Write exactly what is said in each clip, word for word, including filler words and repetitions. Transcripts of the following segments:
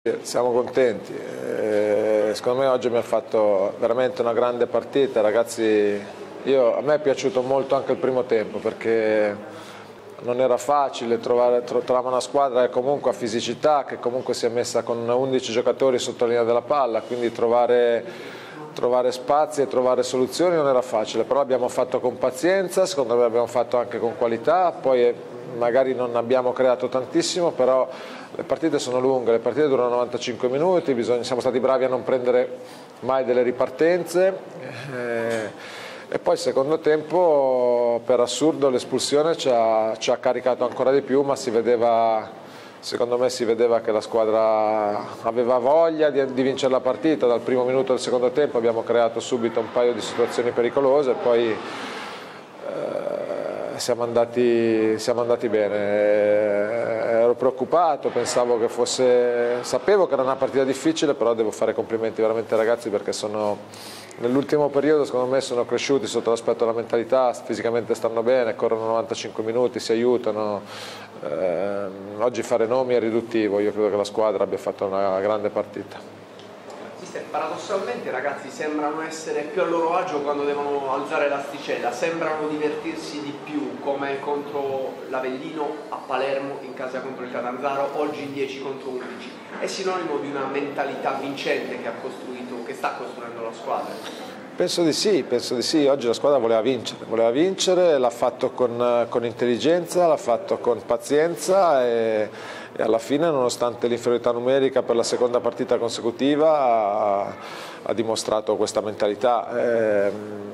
Siamo contenti, eh, secondo me oggi abbiamo fatto veramente una grande partita, ragazzi. Io, a me è piaciuto molto anche il primo tempo perché non era facile trovare, trovare una squadra che comunque ha fisicità, che comunque si è messa con undici giocatori sotto la linea della palla, quindi trovare, trovare spazi e trovare soluzioni non era facile, però abbiamo fatto con pazienza, secondo me abbiamo fatto anche con qualità, poi magari non abbiamo creato tantissimo, però le partite sono lunghe, le partite durano novantacinque minuti, bisogna, siamo stati bravi a non prendere mai delle ripartenze eh, e poi il secondo tempo per assurdo l'espulsione ci ha, ci ha caricato ancora di più, ma si vedeva, secondo me si vedeva che la squadra aveva voglia di, di vincere la partita. Dal primo minuto del secondo tempo abbiamo creato subito un paio di situazioni pericolose e poi eh, Siamo andati, siamo andati bene, ero preoccupato, pensavo che fosse, sapevo che era una partita difficile, però devo fare complimenti veramente ai ragazzi perché sono, nell'ultimo periodo secondo me sono cresciuti sotto l'aspetto della mentalità, fisicamente stanno bene, corrono novantacinque minuti, si aiutano, eh, oggi fare nomi è riduttivo, io credo che la squadra abbia fatto una grande partita. Paradossalmente i ragazzi sembrano essere più a loro agio quando devono alzare l'asticella, sembrano divertirsi di più, come contro l'Avellino a Palermo in casa contro il Catanzaro, oggi dieci contro undici. È sinonimo di una mentalità vincente che ha costruito, che sta costruendo la squadra? Penso di sì, penso di sì. Oggi la squadra voleva vincere, voleva vincere, l'ha fatto con, con intelligenza, l'ha fatto con pazienza e, e alla fine, nonostante l'inferiorità numerica per la seconda partita consecutiva, ha, ha dimostrato questa mentalità. È,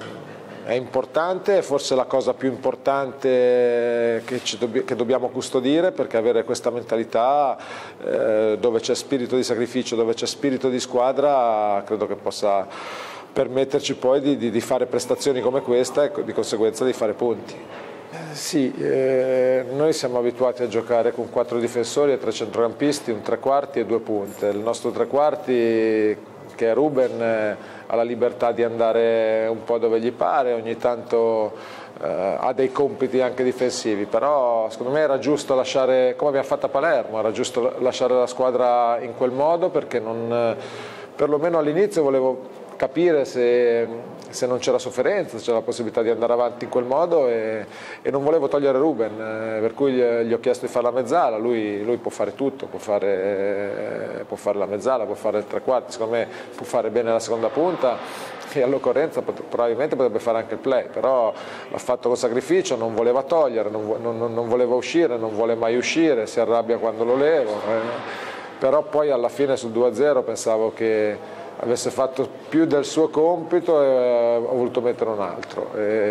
è importante, è forse la cosa più importante che, ci dobb- che dobbiamo custodire, perché avere questa mentalità eh, dove c'è spirito di sacrificio, dove c'è spirito di squadra, credo che possa permetterci poi di, di, di fare prestazioni come questa e di conseguenza di fare punti. Eh, sì, eh, noi siamo abituati a giocare con quattro difensori e tre centrocampisti, un tre quarti e due punte. Il nostro tre quarti, che è Ruben, eh, ha la libertà di andare un po' dove gli pare, ogni tanto eh, ha dei compiti anche difensivi, però secondo me era giusto lasciare, come abbiamo fatto a Palermo, era giusto lasciare la squadra in quel modo, perché non, perlomeno all'inizio volevo capire se, se non c'era sofferenza, se c'era la possibilità di andare avanti in quel modo e, e non volevo togliere Ruben, eh, per cui gli, gli ho chiesto di fare la mezzala, lui, lui può fare tutto, può fare, eh, può fare la mezzala, può fare il tre quarti, secondo me può fare bene la seconda punta e all'occorrenza pot- probabilmente potrebbe fare anche il play, però l'ha fatto con sacrificio, non voleva togliere, non, non, non voleva uscire, non vuole mai uscire, si arrabbia quando lo levo, eh. Però poi alla fine sul due a zero pensavo che avesse fatto più del suo compito e ho voluto mettere un altro.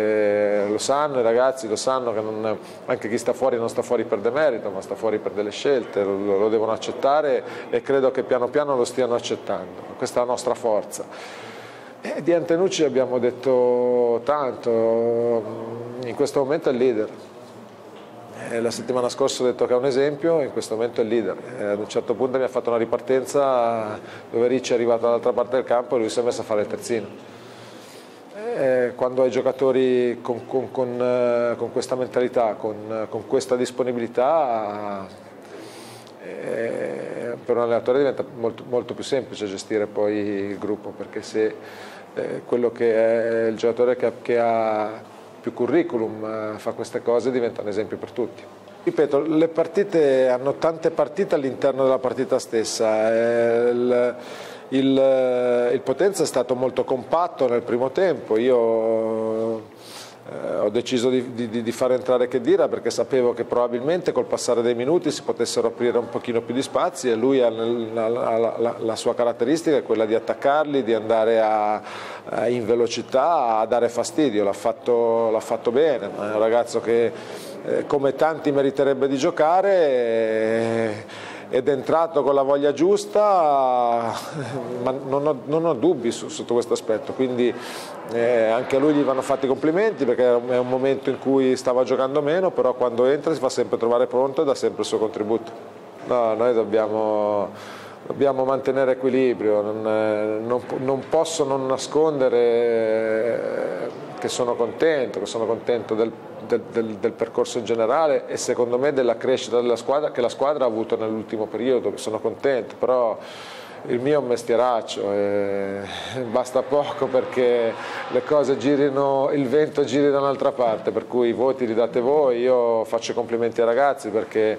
E lo sanno i ragazzi, lo sanno che non, anche chi sta fuori non sta fuori per demerito, ma sta fuori per delle scelte, lo, lo devono accettare e credo che piano piano lo stiano accettando. Questa è la nostra forza. E di Antenucci abbiamo detto tanto, in questo momento è il leader. La settimana scorsa ho detto che è un esempio, in questo momento è il leader. Ad un certo punto mi ha fatto una ripartenza dove Ricci è arrivato dall'altra parte del campo e lui si è messo a fare il terzino. E quando hai giocatori con, con, con, con questa mentalità, con, con questa disponibilità, eh, per un allenatore diventa molto, molto più semplice gestire poi il gruppo, perché se eh, quello che è il giocatore che, che ha più curriculum fa queste cose diventa un esempio per tutti. Ripeto, le partite hanno tante partite all'interno della partita stessa. Il, il, il Potenza è stato molto compatto nel primo tempo, io eh, ho deciso di, di, di fare entrare Khedira perché sapevo che probabilmente col passare dei minuti si potessero aprire un pochino più di spazi e lui ha la, la, la, la sua caratteristica è quella di attaccarli, di andare a, a, in velocità a dare fastidio, l'ha fatto, l'ha fatto bene, è un ragazzo che eh, come tanti meriterebbe di giocare e, ed è entrato con la voglia giusta, ma non ho, non ho dubbi su, sotto questo aspetto, quindi eh, anche a lui gli vanno fatti i complimenti perché è un momento in cui stava giocando meno, però quando entra si fa sempre trovare pronto e dà sempre il suo contributo. No, noi dobbiamo, dobbiamo mantenere equilibrio, non, non, non posso non nascondere che sono contento, che sono contento del, del, del, del percorso in generale e secondo me della crescita della squadra che la squadra ha avuto nell'ultimo periodo, sono contento, però il mio è un mestieraccio e basta poco perché le cose girino, il vento giri da un'altra parte, per cui i voti li date voi. Io faccio i complimenti ai ragazzi perché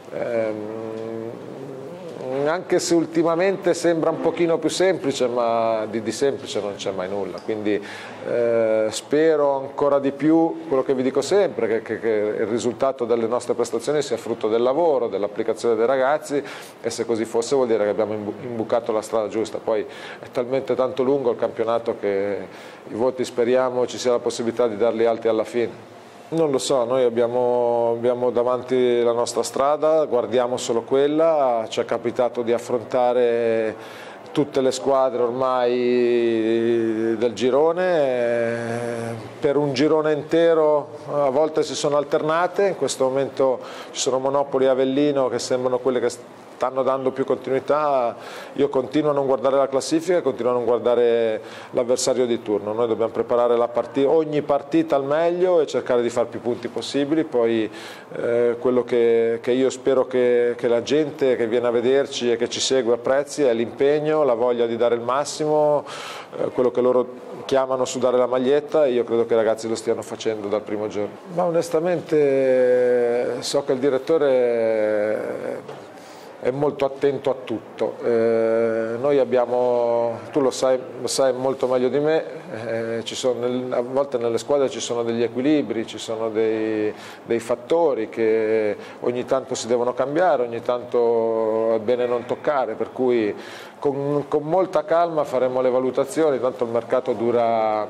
ehm, anche se ultimamente sembra un pochino più semplice, ma di, di semplice non c'è mai nulla, quindi eh, spero ancora di più, quello che vi dico sempre, che, che, che il risultato delle nostre prestazioni sia frutto del lavoro, dell'applicazione dei ragazzi, e se così fosse vuol dire che abbiamo imbucato la strada giusta. Poi è talmente tanto lungo il campionato che i voti speriamo ci sia la possibilità di darli alti alla fine. Non lo so, noi abbiamo, abbiamo davanti la nostra strada, guardiamo solo quella, ci è capitato di affrontare tutte le squadre ormai del girone, per un girone intero a volte si sono alternate, in questo momento ci sono Monopoli e Avellino che sembrano quelle che stanno dando più continuità. Io continuo a non guardare la classifica, continuo a non guardare l'avversario di turno, noi dobbiamo preparare la partita, ogni partita al meglio e cercare di fare più punti possibili, poi eh, quello che, che io spero che, che la gente che viene a vederci e che ci segue apprezzi è l'impegno, la voglia di dare il massimo, eh, quello che loro chiamano sudare la maglietta, e io credo che i ragazzi lo stiano facendo dal primo giorno. Ma onestamente so che il direttore è molto attento a tutto. Eh, noi abbiamo, tu lo sai, lo sai molto meglio di me, eh, ci sono nel, a volte nelle squadre ci sono degli equilibri, ci sono dei, dei fattori che ogni tanto si devono cambiare, ogni tanto è bene non toccare, per cui con, con molta calma faremo le valutazioni, tanto il mercato dura,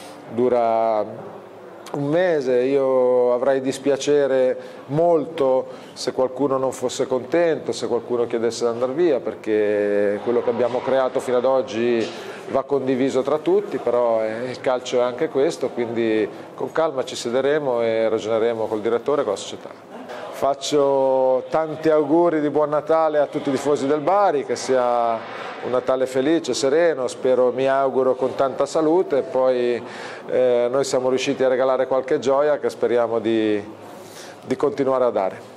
dura un mese. Io avrei dispiacere molto se qualcuno non fosse contento, se qualcuno chiedesse di andare via, perché quello che abbiamo creato fino ad oggi va condiviso tra tutti, però il calcio è anche questo, quindi con calma ci siederemo e ragioneremo col direttore e con la società. Faccio tanti auguri di buon Natale a tutti i tifosi del Bari, che sia un Natale felice, sereno, spero, mi auguro con tanta salute, e poi eh, noi siamo riusciti a regalare qualche gioia che speriamo di, di continuare a dare.